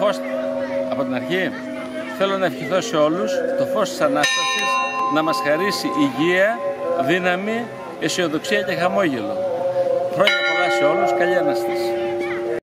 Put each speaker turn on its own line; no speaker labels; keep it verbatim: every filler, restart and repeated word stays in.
φως από την αρχή. Θέλω να ευχηθώ σε όλους το φως της Ανάστασης να μας χαρίσει υγεία, δύναμη, αισιοδοξία και χαμόγελο. Χρόνια πολλά σε όλους, καλή Ανάσταση.